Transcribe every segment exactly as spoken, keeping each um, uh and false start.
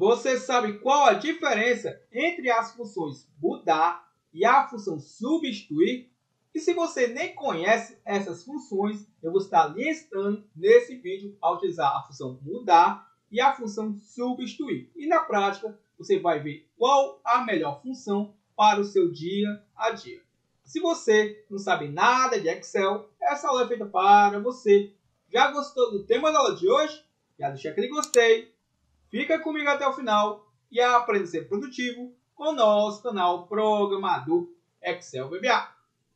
Você sabe qual a diferença entre as funções mudar e a função substituir? E se você nem conhece essas funções, eu vou estar listando nesse vídeo a utilizar a função mudar e a função substituir. E na prática, você vai ver qual a melhor função para o seu dia a dia. Se você não sabe nada de Excel, essa aula é feita para você. Já gostou do tema da aula de hoje? Já deixa aquele gostei. Fica comigo até o final e aprenda a ser produtivo com o nosso canal Programador Excel V B A.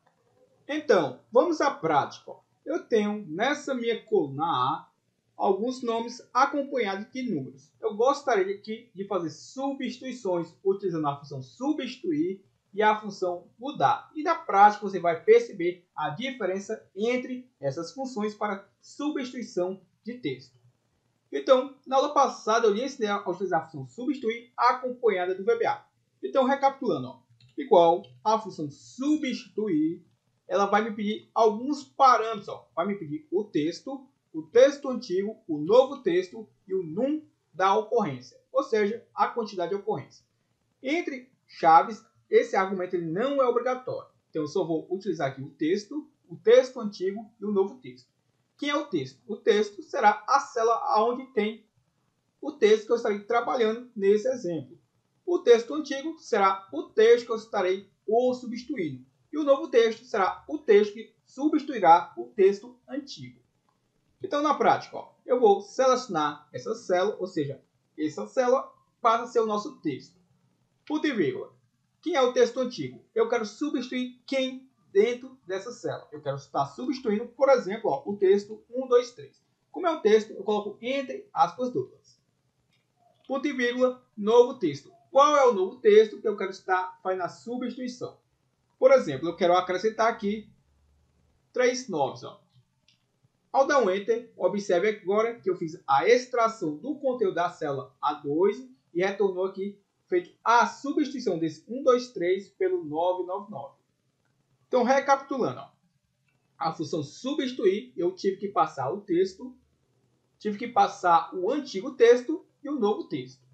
Então, vamos à prática. Eu tenho nessa minha coluna A alguns nomes acompanhados de números. Eu gostaria aqui de fazer substituições utilizando a função substituir e a função mudar. E na prática você vai perceber a diferença entre essas funções para substituição de texto. Então, na aula passada eu lhe ensinei a utilizar a função substituir acompanhada do V B A. Então, recapitulando, ó, igual a função substituir, ela vai me pedir alguns parâmetros. Ó. Vai me pedir o texto, o texto antigo, o novo texto e o num da ocorrência, ou seja, a quantidade de ocorrência. Entre chaves, esse argumento ele não é obrigatório. Então, eu só vou utilizar aqui o texto, o texto antigo e o novo texto. Quem é o texto? O texto será a célula onde tem o texto que eu estarei trabalhando nesse exemplo. O texto antigo será o texto que eu estarei o substituindo. E o novo texto será o texto que substituirá o texto antigo. Então, na prática, ó, eu vou selecionar essa célula, ou seja, essa célula passa a ser o nosso texto. Ponto e vírgula. Quem é o texto antigo? Eu quero substituir quem dentro dessa célula. Eu quero estar substituindo, por exemplo, ó, o texto um, dois, três. Como é um texto, eu coloco entre aspas duplas. Ponto e vírgula, novo texto. Qual é o novo texto que eu quero estar fazendo a substituição? Por exemplo, eu quero acrescentar aqui três noves. Ó. Ao dar um Enter, observe agora que eu fiz a extração do conteúdo da célula A dois e retornou aqui, feito a substituição desse um, dois, três pelo nove, nove, nove. Então, recapitulando, ó, a função substituir, eu tive que passar o texto, tive que passar o antigo texto e o novo texto.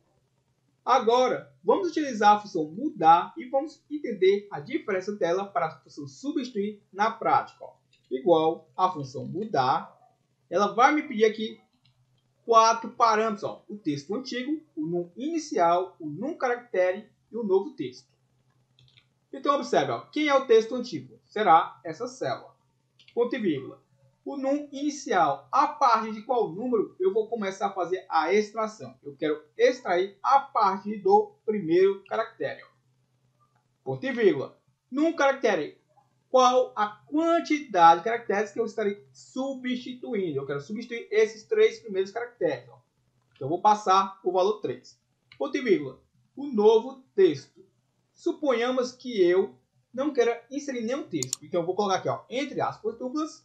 Agora, vamos utilizar a função mudar e vamos entender a diferença dela para a função substituir na prática. Ó. Igual a função mudar, ela vai me pedir aqui quatro parâmetros. Ó. O texto antigo, o num inicial, o num caractere e o novo texto. Então, observe, ó, quem é o texto antigo? Será essa célula. Ponto e vírgula. O num inicial, a partir de qual número eu vou começar a fazer a extração? Eu quero extrair a partir do primeiro caractere. Ó. Ponto e vírgula. Num caractere, qual a quantidade de caracteres que eu estarei substituindo? Eu quero substituir esses três primeiros caracteres. Ó. Então, eu vou passar o valor três. Ponto e vírgula. O novo texto. Suponhamos que eu não queira inserir nenhum texto. Então, eu vou colocar aqui, ó, entre aspas duplas.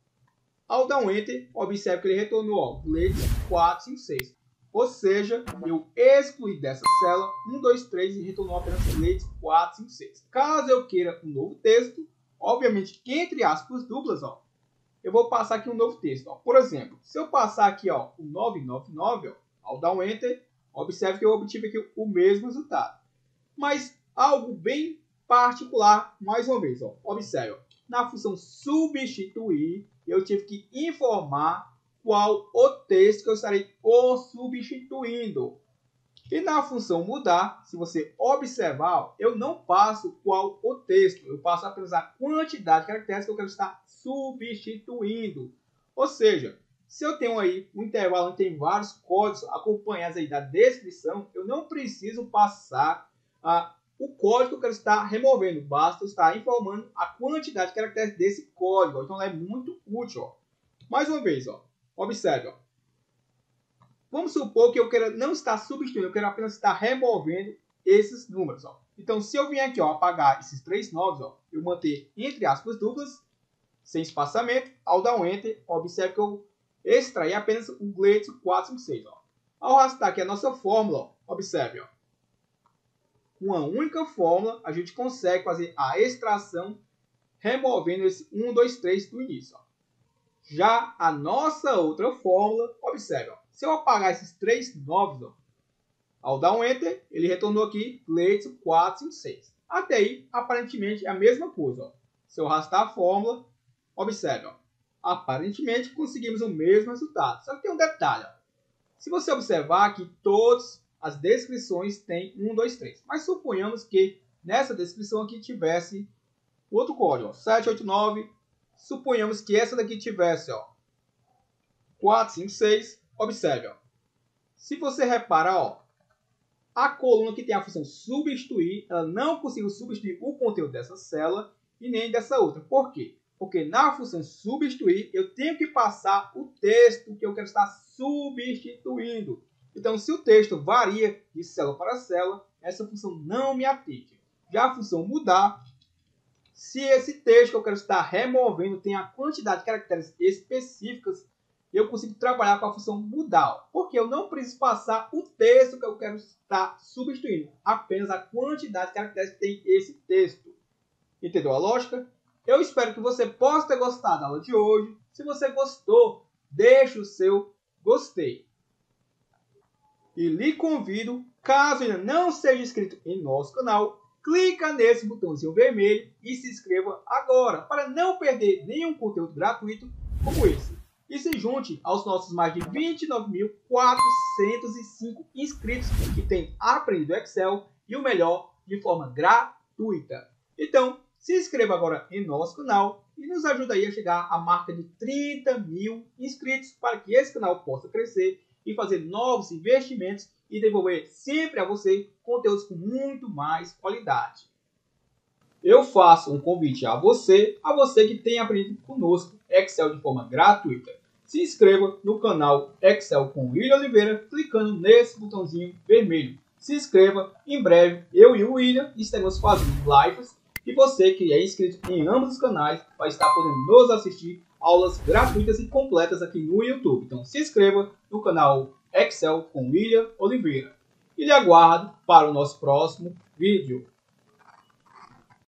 Ao dar um Enter, observe que ele retornou, ó, letras quatro, cinco, seis. Ou seja, eu excluí dessa célula um, dois, três e retornou apenas letras quatro, cinco, seis. Caso eu queira um novo texto, obviamente, entre aspas duplas, ó, eu vou passar aqui um novo texto. Ó. Por exemplo, se eu passar aqui ó, o nove, nove, nove, ó, ao dar um Enter, observe que eu obtive aqui o mesmo resultado. Mas algo bem particular, mais uma vez, ó, observe, ó, na função substituir, eu tive que informar qual o texto que eu estarei o substituindo. E na função mudar, se você observar, ó, eu não passo qual o texto, eu passo apenas a quantidade de caracteres que eu quero estar substituindo. Ou seja, se eu tenho aí um intervalo onde tem vários códigos acompanhados aí da descrição, eu não preciso passar a o código que eu quero estar removendo, basta estar informando a quantidade de caracteres desse código. Então, ela é muito útil. Ó. Mais uma vez, ó, observe. Ó. Vamos supor que eu queira não estar substituindo, eu quero apenas estar removendo esses números. Ó. Então, se eu vier aqui ó, apagar esses três novos, ó, eu manter entre aspas duplas, sem espaçamento, ao dar um Enter, observe que eu extraí apenas o Gleitson quatro, cinco, seis. Ó. Ao arrastar aqui a nossa fórmula, ó, observe, ó. Uma única fórmula, a gente consegue fazer a extração removendo esse um, dois, três do início. Ó. Já a nossa outra fórmula, observe, ó, se eu apagar esses três novos, ó, Ao dar um Enter, ele retornou aqui Cleiton quatro cinco seis. Até aí, aparentemente, é a mesma coisa. Ó. Se eu arrastar a fórmula, observe. Ó. Aparentemente, conseguimos o mesmo resultado. Só que tem um detalhe. Ó. Se você observar que todas as descrições têm um, dois, três. Mas suponhamos que nessa descrição aqui tivesse outro código. Ó, sete oito nove. Suponhamos que essa daqui tivesse ó, quatro cinco seis. Observe. Ó. Se você reparar, ó, a coluna que tem a função substituir, ela não conseguiu substituir o conteúdo dessa célula e nem dessa outra. Por quê? Porque na função substituir, eu tenho que passar o texto que eu quero estar substituindo. Então, se o texto varia de célula para célula, essa função não me atende. Já a função mudar, se esse texto que eu quero estar removendo tem a quantidade de caracteres específicas, eu consigo trabalhar com a função mudar. Porque eu não preciso passar o texto que eu quero estar substituindo, apenas a quantidade de caracteres que tem esse texto. Entendeu a lógica? Eu espero que você possa ter gostado da aula de hoje. Se você gostou, deixe o seu gostei. E lhe convido, caso ainda não seja inscrito em nosso canal, clica nesse botãozinho vermelho e se inscreva agora, para não perder nenhum conteúdo gratuito como esse. E se junte aos nossos mais de vinte e nove mil quatrocentos e cinco inscritos que têm aprendido Excel e o melhor, de forma gratuita. Então, se inscreva agora em nosso canal e nos ajude aí a chegar à marca de trinta mil inscritos para que esse canal possa crescer e fazer novos investimentos e devolver sempre a você conteúdos com muito mais qualidade. Eu faço um convite a você, a você que tem aprendido conosco Excel de forma gratuita. Se inscreva no canal Excel com William Oliveira, clicando nesse botãozinho vermelho. Se inscreva, em breve eu e o William estaremos fazendo lives e você que é inscrito em ambos os canais vai estar podendo nos assistir aulas gratuitas e completas aqui no YouTube. Então se inscreva no canal Excel com William Oliveira. E lhe aguardo para o nosso próximo vídeo.